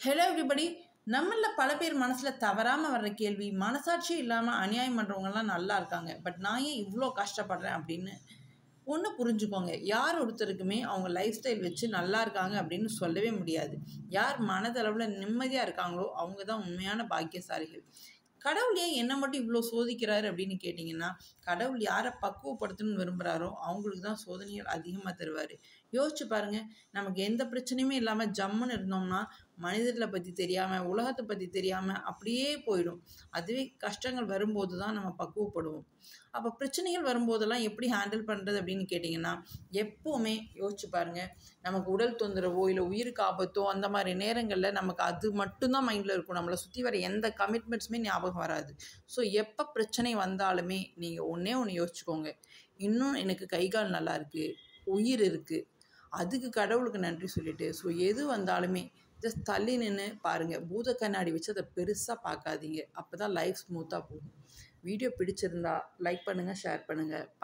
Hello everybody. நம்மள பல பேர் மனசில் தவறாமல் வர்ற கேள்வி, மனசாட்சி இல்லாமல் அநியாயம் பண்ணுறவங்கலாம் நல்லா இருக்காங்க, பட் நான் ஏன் இவ்வளோ கஷ்டப்படுறேன் அப்படின்னு ஒன்று புரிஞ்சுக்கோங்க. யார் ஒருத்தருக்குமே அவங்க லைஃப் ஸ்டைல் வச்சு நல்லா இருக்காங்க அப்படின்னு சொல்லவே முடியாது. யார் மனதளவில் நிம்மதியாக இருக்காங்களோ அவங்க தான் உண்மையான பாக்கியசாலிகள். கடவுள் ஏன் என்னை மட்டும் இவ்வளோ சோதிக்கிறாரு அப்படின்னு கேட்டிங்கன்னா, கடவுள் யாரை பக்குவப்படுத்தணும்னு விரும்புகிறாரோ அவங்களுக்கு தான் சோதனைகள் அதிகமாக தருவார். யோசிச்சு பாருங்கள், நமக்கு எந்த பிரச்சனையுமே இல்லாமல் ஜம்முன்னு இருந்தோம்னா மனிதர்களை பற்றி தெரியாமல், உலகத்தை பற்றி தெரியாமல் அப்படியே போயிடும். அதுவே கஷ்டங்கள் வரும்போது தான் நம்ம பக்குவப்படுவோம். அப்போ பிரச்சனைகள் வரும்போதெல்லாம் எப்படி ஹேண்டில் பண்ணுறது அப்படின்னு கேட்டிங்கன்னா, எப்போவுமே யோசிச்சு பாருங்கள், நமக்கு உடல் தொந்தரவோ இல்லை உயிருக்கு ஆபத்தோ அந்த மாதிரி நேரங்களில் நமக்கு அது மட்டும்தான் மைண்டில் இருக்கும். நம்மளை சுற்றி வர எந்த கமிட்மெண்ட்ஸுமே ஞாபகம் வராது. ஸோ எப்போ பிரச்சனை வந்தாலுமே நீங்கள் ஒன்றே ஒன்று யோசிச்சுக்கோங்க, இன்னும் எனக்கு கை கால் நல்லா இருக்குது, உயிர் இருக்குது, அதுக்கு கடவுளுக்கு நன்றி சொல்லிவிட்டு ஸோ எது வந்தாலுமே ஜஸ்ட் தள்ளி நின்று பாருங்கள். பூத கண்ணாடி வச்சு அதை பெருசாக பார்க்காதீங்க. அப்போ தான் லைஃப் ஸ்மூத்தாக போகும். வீடியோ பிடிச்சிருந்தா லைக் பண்ணுங்கள், ஷேர் பண்ணுங்கள்.